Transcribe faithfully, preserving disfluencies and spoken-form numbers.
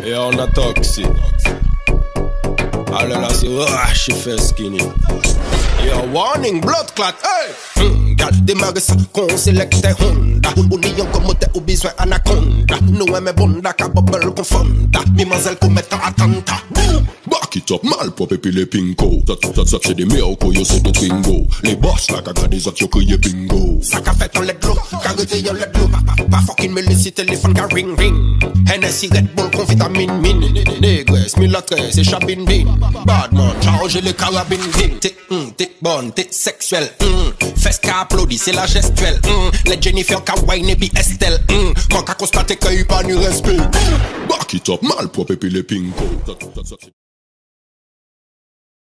Et on a toxique. Allez là, c'est ah, she fait skinny. Yo, warning, blood clot, hey! Mm, gal, démarre ça, qu'on sélecte Honda. Ou n'y en commote ou besoin anaconda. Nous aimons bonda, ka bubble confonda. Mimazelle commettent un attentat. Back it up, mal propre et puis les pinko. Ça, ça, ça, c'est des meilleurs yo c'est des twingo. Les boss là, kaga des autres yo crié bingo. Ça qu'a fait en let l'eau, carité yon let l'eau. Pas fucking me laisser téléphone ka ring ring. Hennessy Red Bull con vitamine min. Négresse, milatresse et chabine bin. Badman, charge les carabines bin. T'es, hum, t'es bonne, t'es sexuelle. Hum, fesse qu'a applaudi, c'est la gestuelle. Hum, les Jennifer ka wine et puis Estelle. Hum, quand qu'a constaté qu'il y a pas ni respect. Back it up, mal propre et puis les pinko.